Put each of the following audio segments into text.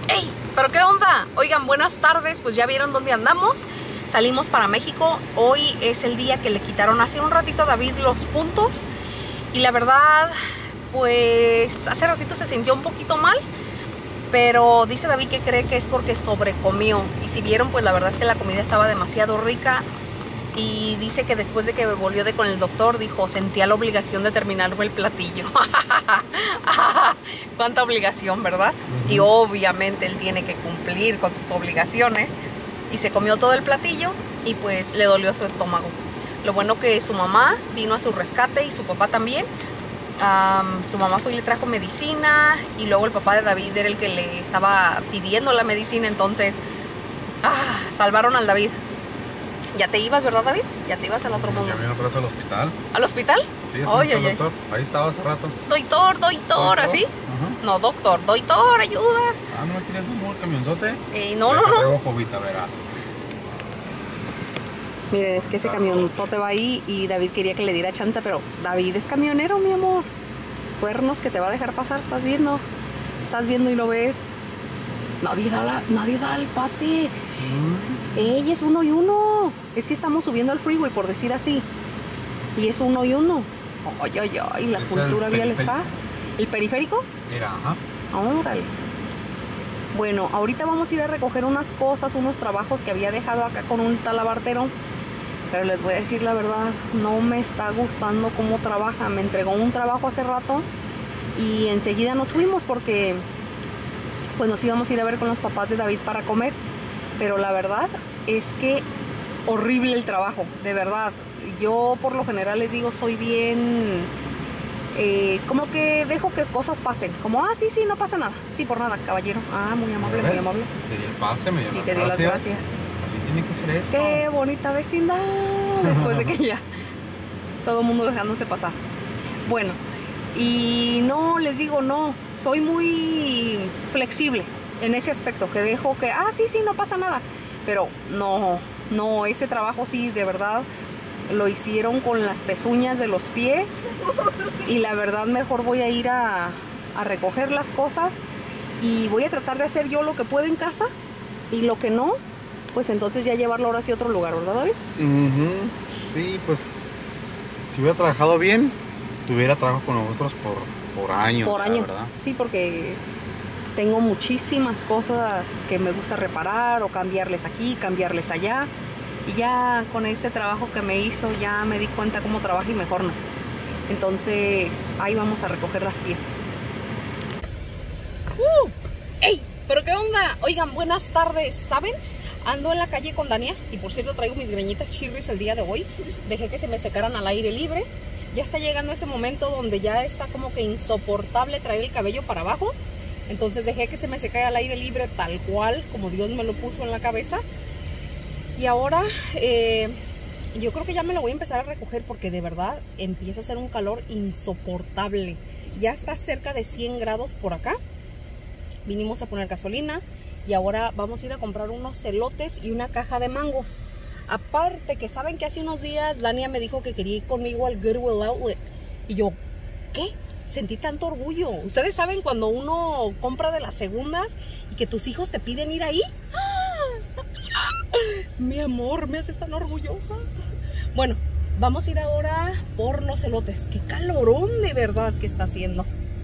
¡Ey! ¿Pero qué onda? Oigan, buenas tardes, pues ya vieron dónde andamos. Salimos para México. Hoy es el día que le quitaron hace un ratito a David los puntos. Y la verdad, pues hace ratito se sintió un poquito mal. Pero dice David que cree que es porque sobrecomió. Y si vieron, pues la verdad es que la comida estaba demasiado rica. Y dice que después de que volvió con el doctor, dijo, sentía la obligación de terminarme el platillo. Cuánta obligación, ¿verdad? Y obviamente él tiene que cumplir con sus obligaciones. Y se comió todo el platillo y pues le dolió su estómago. Lo bueno que su mamá vino a su rescate y su papá también. Su mamá fue y le trajo medicina. Y luego el papá de David era el que le estaba pidiendo la medicina. Entonces, salvaron al David. Ya te ibas, ¿verdad, David? Ya te ibas al otro mundo. Ya vino otra vez al hospital. ¿Al hospital? Sí, es el doctor. Ahí estaba hace rato. Doctor, ¿así? No, doctor, ayuda. ¿No me quieres un camionzote? No. Traigo jovita, verás. Miren, es que ese camionzote va ahí y David quería que le diera chance, pero David es camionero, mi amor. Cuernos que te va a dejar pasar, estás viendo. Estás viendo y lo ves. Nadie da el pase. Ey, es 1 y 1. Es que estamos subiendo al freeway, por decir así. Y es 1 y 1. Ay, la cultura vial está. ¿El periférico? Mira, ajá. Órale. Bueno, ahorita vamos a ir a recoger unas cosas, unos trabajos que había dejado acá con un talabartero. Pero les voy a decir la verdad, no me está gustando cómo trabaja. Me entregó un trabajo hace rato y enseguida nos fuimos porque pues nos íbamos a ir a ver con los papás de David para comer. Pero la verdad es que horrible el trabajo, de verdad. Yo por lo general les digo, soy bien, como que dejo que cosas pasen. Como, sí, no pasa nada. Sí, por nada, caballero. Muy amable, muy amable. Te di el pase, me dio Sí, te di las gracias. Así tiene que ser eso. Qué bonita vecindad. Después de que ya todo el mundo dejándose pasar. Bueno, y no, les digo, no, soy muy flexible en ese aspecto, que dejo que, sí, no pasa nada. Pero no, ese trabajo sí, de verdad, lo hicieron con las pezuñas de los pies. Y la verdad, mejor voy a ir a recoger las cosas. Y voy a tratar de hacer yo lo que puedo en casa. Y lo que no, pues entonces ya llevarlo ahora sí a otro lugar, ¿verdad, David? Sí, pues, si hubiera trabajado bien, tuviera trabajo con nosotros por años. Por años, ¿verdad? Sí, porque tengo muchísimas cosas que me gusta reparar o cambiarles aquí, cambiarles allá. Y ya con este trabajo que me hizo, ya me di cuenta cómo trabaja y mejor no. Entonces, ahí vamos a recoger las piezas. ¡Ey! ¿Pero qué onda? Oigan, buenas tardes. ¿Saben? Ando en la calle con Dania. Y por cierto, traigo mis greñitas chirris el día de hoy. Dejé que se me secaran al aire libre. Ya está llegando ese momento donde ya está como que insoportable traer el cabello para abajo. Entonces dejé que se me secara al aire libre tal cual como Dios me lo puso en la cabeza. Y ahora yo creo que ya me lo voy a empezar a recoger porque de verdad empieza a hacer un calor insoportable. Ya está cerca de 100 grados por acá. Vinimos a poner gasolina y ahora vamos a ir a comprar unos elotes y una caja de mangos. Aparte que saben que hace unos días Dania me dijo que quería ir conmigo al Goodwill Outlet. Y yo, ¿qué? Sentí tanto orgullo. ¿Ustedes saben cuando uno compra de las segundas y que tus hijos te piden ir ahí? Mi amor, me haces tan orgullosa. Bueno, vamos a ir ahora por los elotes. Qué calorón de verdad que está haciendo.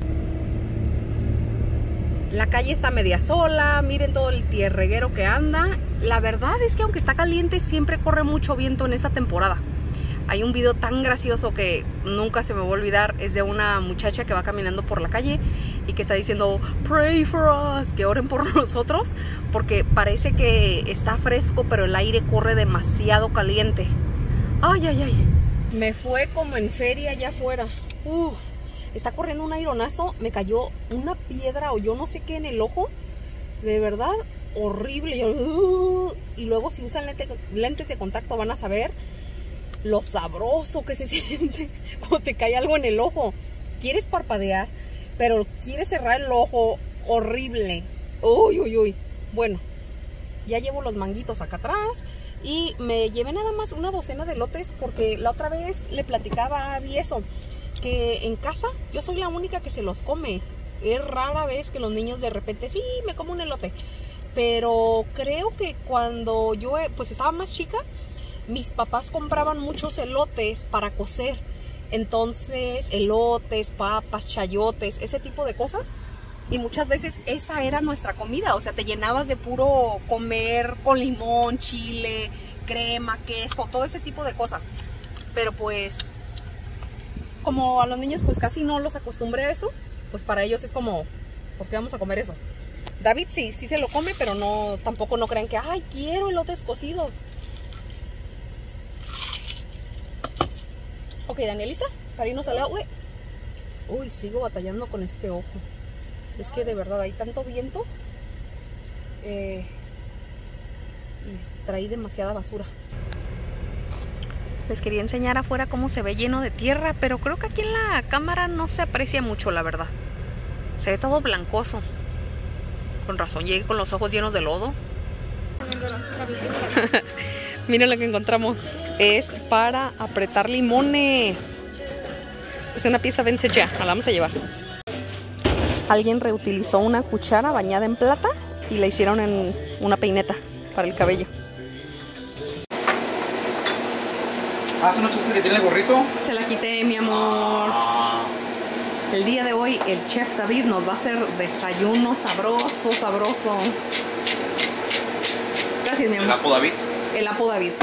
La calle está media sola, miren todo el tierreguero que anda. La verdad es que aunque está caliente, siempre corre mucho viento en esta temporada. Hay un video tan gracioso que nunca se me va a olvidar. Es de una muchacha que va caminando por la calle y que está diciendo, pray for us, que oren por nosotros, porque parece que está fresco, pero el aire corre demasiado caliente. Ay. Me fue como en feria allá afuera. Está corriendo un aironazo, me cayó una piedra o yo no sé qué en el ojo. De verdad, horrible. Y luego si usan lentes de contacto van a saber lo sabroso que se siente cuando te cae algo en el ojo. Quieres parpadear, pero quieres cerrar el ojo. Horrible. Uy. Bueno, ya llevo los manguitos acá atrás. Y me llevé nada más una docena de elotes porque la otra vez le platicaba a Abby eso, que en casa yo soy la única que se los come. Es rara vez que los niños de repente, sí, me como un elote. Pero creo que cuando yo pues estaba más chica, mis papás compraban muchos elotes para cocer. Entonces, elotes, papas, chayotes, ese tipo de cosas. Y muchas veces esa era nuestra comida. O sea, te llenabas de puro comer con limón, chile, crema, queso, todo ese tipo de cosas. Pero pues, como a los niños pues casi no los acostumbré a eso, pues para ellos es como, ¿por qué vamos a comer eso? David sí se lo come, pero no, tampoco no crean que, ay, quiero elotes cocidos. Ok, Daniel, ¿lista? Para irnos al outlet. Uy, sigo batallando con este ojo. Es que de verdad hay tanto viento y traí demasiada basura. Les quería enseñar afuera cómo se ve lleno de tierra, pero creo que aquí en la cámara no se aprecia mucho, la verdad. Se ve todo blancoso. Con razón, llegué con los ojos llenos de lodo. Miren lo que encontramos. Es para apretar limones. Es una pieza vintage ya, la vamos a llevar. Alguien reutilizó una cuchara bañada en plata y la hicieron en una peineta para el cabello. ¿Hace una cosa que tiene el gorrito? Se la quité, mi amor. El día de hoy el chef David nos va a hacer desayuno sabroso, sabroso. Gracias, mi amor. ¿El Apo David? El Apo David.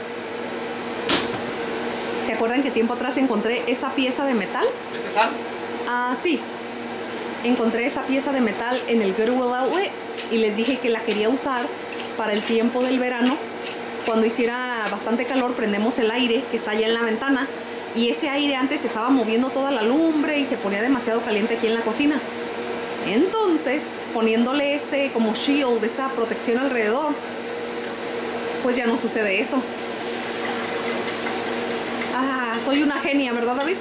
¿Se acuerdan que tiempo atrás encontré esa pieza de metal? ¿Es esa? Ah, sí. Encontré esa pieza de metal en el Goodwill Outlet y les dije que la quería usar para el tiempo del verano. Cuando hiciera bastante calor, prendemos el aire que está allá en la ventana. Y ese aire antes estaba moviendo toda la lumbre y se ponía demasiado caliente aquí en la cocina. Entonces, poniéndole ese como shield, esa protección alrededor, pues ya no sucede eso. Ah, soy una genia, ¿verdad, David?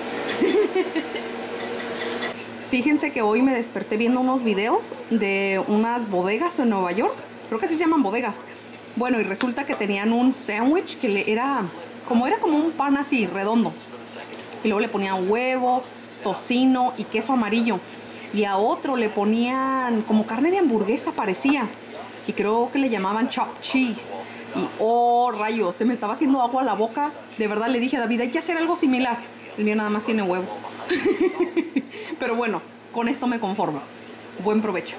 Fíjense que hoy me desperté viendo unos videos de unas bodegas en Nueva York. Creo que así se llaman bodegas. Bueno, y resulta que tenían un sándwich que era como un pan así, redondo. Y luego le ponían huevo, tocino y queso amarillo. Y a otro le ponían como carne de hamburguesa, parecía. Y creo que le llamaban chopped cheese. Y oh, rayos, se me estaba haciendo agua a la boca. De verdad le dije a David, hay que hacer algo similar. El mío nada más tiene huevo. Pero bueno, con esto me conformo. Buen provecho.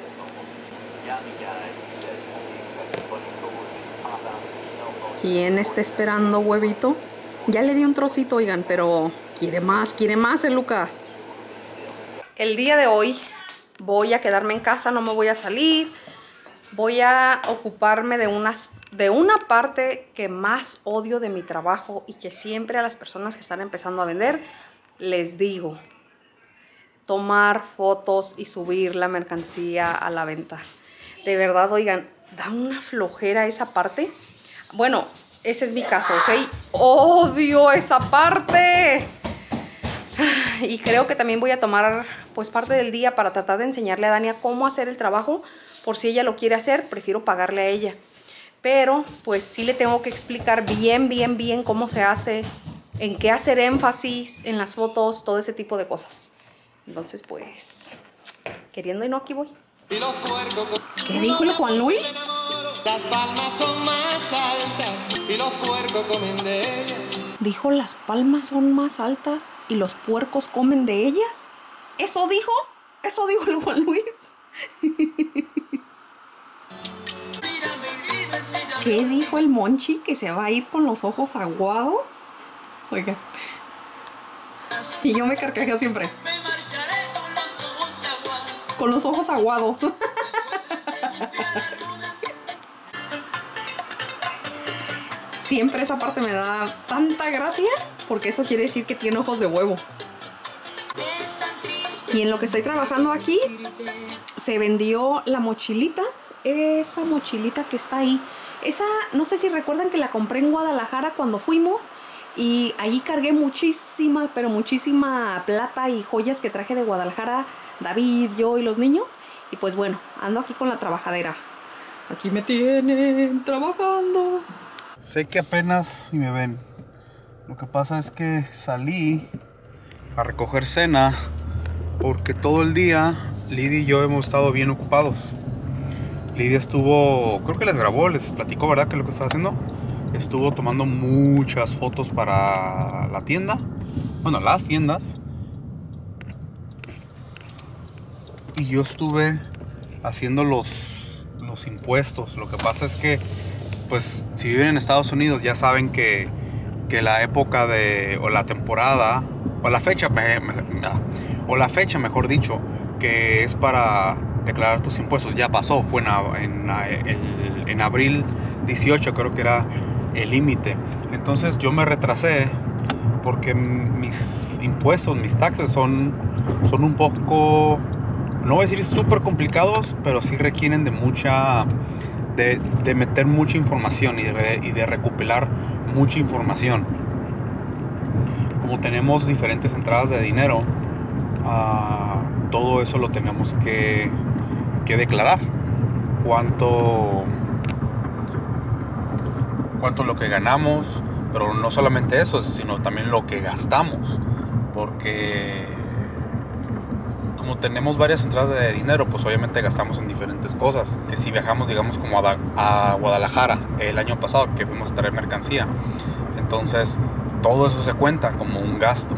¿Quién está esperando huevito? Ya le di un trocito, oigan, pero quiere más el Lucas. El día de hoy voy a quedarme en casa, no me voy a salir. Voy a ocuparme de una parte que más odio de mi trabajo y que siempre a las personas que están empezando a vender les digo: tomar fotos y subir la mercancía a la venta. De verdad, oigan, da una flojera esa parte. Bueno, ese es mi caso, ¿ok? Odio esa parte. Y creo que también voy a tomar pues parte del día para tratar de enseñarle a Dania cómo hacer el trabajo. Por si ella lo quiere hacer, prefiero pagarle a ella. Pero pues sí le tengo que explicar bien cómo se hace, en qué hacer énfasis en las fotos, todo ese tipo de cosas. Entonces pues, queriendo y no, aquí voy. ¿Qué dijo el Juan Luis? Las palmas son más altas y los puercos comen de ellas. Dijo, las palmas son más altas y los puercos comen de ellas. ¿Eso dijo? ¿Eso dijo el Juan Luis? ¿Qué dijo el Monchi? ¿Que se va a ir con los ojos aguados? Oigan. Y yo me carcajeo siempre. Con los ojos aguados. Siempre esa parte me da tanta gracia, porque eso quiere decir que tiene ojos de huevo. Y en lo que estoy trabajando aquí, se vendió la mochilita. Esa mochilita que está ahí. Esa, no sé si recuerdan que la compré en Guadalajara cuando fuimos. Y ahí cargué muchísima, pero muchísima plata y joyas que traje de Guadalajara, David, yo y los niños. Y pues bueno, ando aquí con la trabajadera. Aquí me tienen trabajando. Sé que apenas ni me ven. Lo que pasa es que salí a recoger cena porque todo el día Lidia y yo hemos estado bien ocupados. Lidia estuvo, creo que les grabó, les platicó, ¿verdad? Que lo que estaba haciendo. Estuvo tomando muchas fotos para la tienda. Bueno, las tiendas. Y yo estuve haciendo los impuestos. Lo que pasa es que, pues, si viven en Estados Unidos ya saben que la época o la temporada, o la fecha, mejor dicho, que es para declarar tus impuestos, ya pasó. Fue en abril 18, creo que era el límite. Entonces yo me retrasé porque mis impuestos, mis taxes son un poco, no voy a decir súper complicados, pero sí requieren de de meter mucha información y de recopilar mucha información. Como tenemos diferentes entradas de dinero, todo eso lo tenemos que declarar. Cuánto lo que ganamos, pero no solamente eso, sino también lo que gastamos, porque como tenemos varias entradas de dinero, pues obviamente gastamos en diferentes cosas. Que si viajamos, digamos, como a Guadalajara el año pasado, que fuimos a traer mercancía, entonces todo eso se cuenta como un gasto.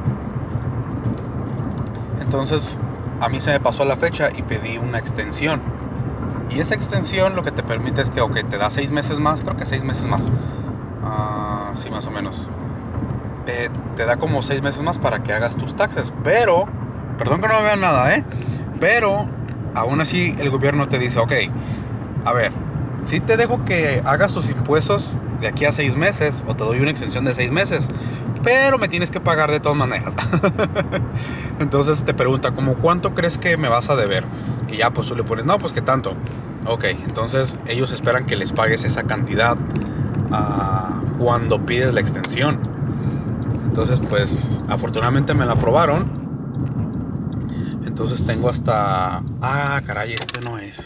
Entonces a mí se me pasó la fecha y pedí una extensión. Y esa extensión lo que te permite es que te da 6 meses más, creo que 6 meses más. Sí, más o menos. Te da como 6 meses más para que hagas tus taxes. Pero, perdón que no me vean nada, pero aún así el gobierno te dice, ok, a ver, si te dejo que hagas tus impuestos de aquí a 6 meses, o te doy una extensión de 6 meses, pero me tienes que pagar de todas maneras. Entonces te pregunta, ¿como cuánto crees que me vas a deber? Y ya pues tú le pones, no, pues qué tanto. Ok, entonces ellos esperan que les pagues esa cantidad cuando pides la extensión. Entonces pues afortunadamente me la aprobaron. Entonces tengo hasta... caray, este no es.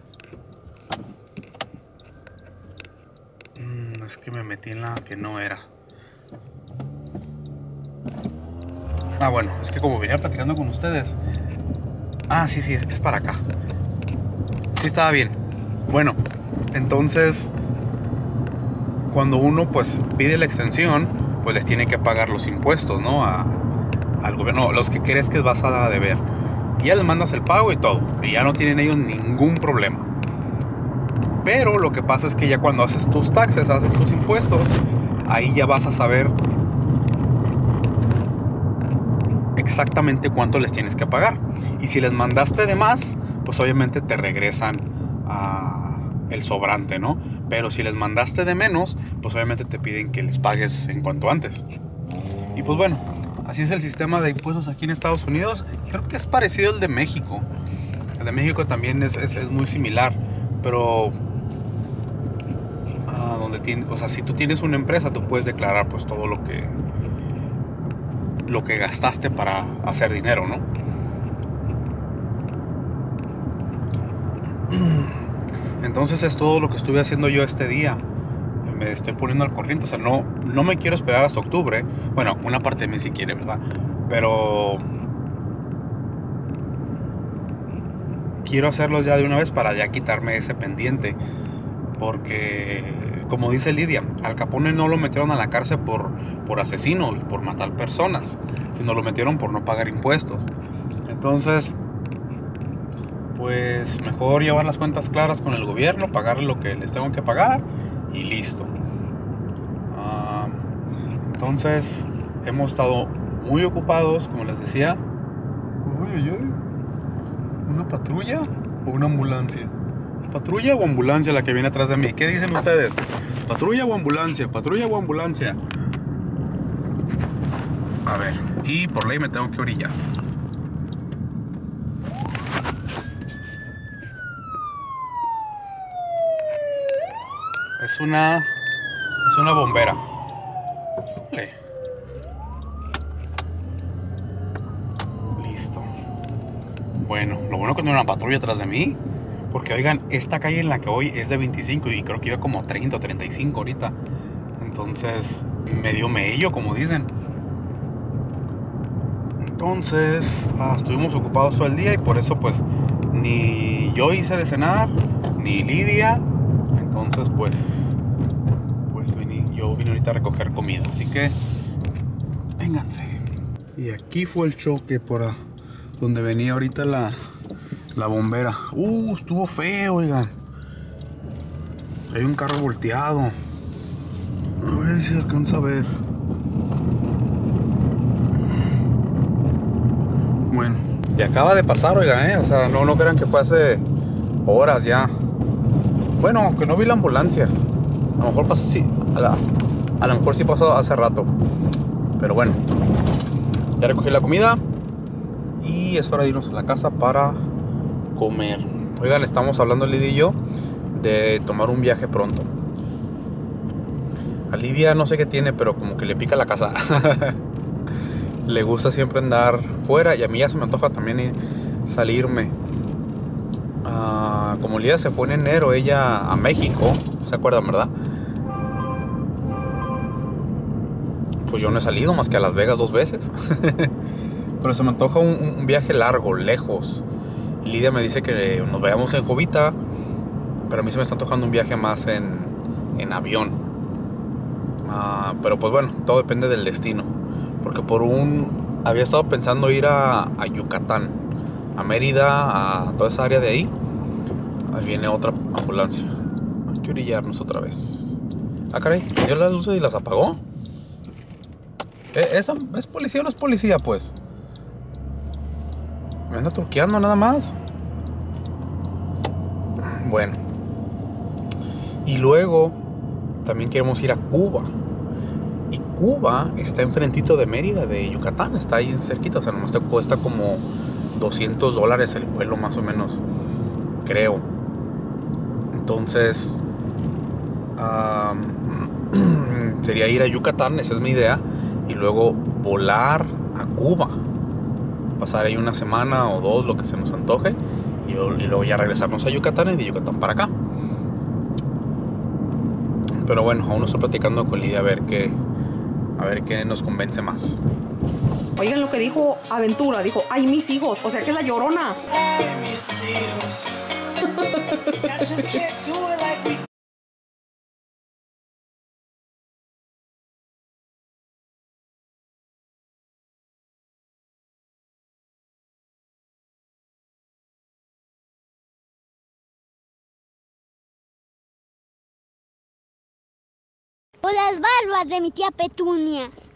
Es que me metí en la que no era. Bueno, es que como venía platicando con ustedes. Sí, es para acá. Sí, estaba bien. Bueno, entonces cuando uno pues pide la extensión, pues les tiene que pagar los impuestos, ¿no? Al gobierno, los que crees que vas a deber. Y ya les mandas el pago y todo. Y ya no tienen ellos ningún problema. Pero lo que pasa es que ya cuando haces tus taxes, haces tus impuestos, ahí ya vas a saber exactamente cuánto les tienes que pagar. Y si les mandaste de más, pues obviamente te regresan el sobrante, ¿no? Pero si les mandaste de menos, pues obviamente te piden que les pagues en cuanto antes. Y pues bueno, así es el sistema de impuestos aquí en Estados Unidos. Creo que es parecido al de México. El de México también es muy similar, pero si tú tienes una empresa, tú puedes declarar pues todo lo que gastaste para hacer dinero, ¿no? Entonces es todo lo que estuve haciendo yo este día. Me estoy poniendo al corriente. O sea, no me quiero esperar hasta octubre. Bueno, una parte de mí sí quiere, ¿verdad? Pero quiero hacerlos ya de una vez para ya quitarme ese pendiente. Porque, como dice Lidia, Al Capone no lo metieron a la cárcel por asesino y por matar personas, sino lo metieron por no pagar impuestos. Entonces, pues mejor llevar las cuentas claras con el gobierno, pagarle lo que les tengo que pagar y listo. Entonces hemos estado muy ocupados, como les decía. ¿Una patrulla o una ambulancia? ¿Patrulla o ambulancia la que viene atrás de mí? ¿Qué dicen ustedes? ¿Patrulla o ambulancia? ¿Patrulla o ambulancia? A ver, y por ley me tengo que orillar. Es una bombera. Listo. Bueno, lo bueno que no hay una patrulla atrás de mí. Porque oigan, esta calle en la que voy es de 25 y creo que iba como 30 o 35 ahorita. Entonces, medio mello, como dicen. Entonces, estuvimos ocupados todo el día y por eso pues ni yo hice de cenar, ni Lidia. Entonces pues yo vine ahorita a recoger comida. Así que vénganse. Y aquí fue el choque por donde venía ahorita la bombera. Estuvo feo, oigan. Hay un carro volteado. A ver si se alcanza a ver. Bueno, y acaba de pasar, oigan, o sea, no crean que fue hace horas ya. Bueno, que no vi la ambulancia. A lo mejor pasó, sí, a lo mejor sí pasó hace rato. Pero bueno, ya recogí la comida y es hora de irnos a la casa para comer. Oigan, estamos hablando Lidia y yo de tomar un viaje pronto. A Lidia no sé qué tiene, pero como que le pica la casa. Le gusta siempre andar fuera y a mí ya se me antoja también salirme. Como Lidia se fue en enero ella a México, ¿se acuerdan, verdad? Pues yo no he salido más que a Las Vegas 2 veces. Pero se me antoja un viaje largo, lejos. Y Lidia me dice que nos vayamos en Jovita, pero a mí se me está antojando un viaje más en avión. Pero pues bueno, todo depende del destino. Porque había estado pensando ir a Yucatán, a Mérida, a toda esa área de ahí. Ahí viene otra ambulancia. Hay que orillarnos otra vez. Caray, ¿dio las luces y las apagó? ¿Es policía o no es policía, pues? Me anda truqueando nada más. Bueno. Y luego también queremos ir a Cuba. Y Cuba está enfrentito de Mérida, de Yucatán. Está ahí cerquita. O sea, nomás te cuesta como $200 el vuelo, más o menos, creo. Entonces sería ir a Yucatán, esa es mi idea. Y luego volar a Cuba, pasar ahí una semana o 2, lo que se nos antoje, y luego ya regresarnos a Yucatán y de Yucatán para acá. Pero bueno, aún no estoy platicando con Lidia a ver qué nos convence más. Oigan lo que dijo Aventura, dijo, ay, mis hijos, o sea que es la Llorona. Ay, mis hijos. I just can't do it like we. O las barbas de mi tía Petunia.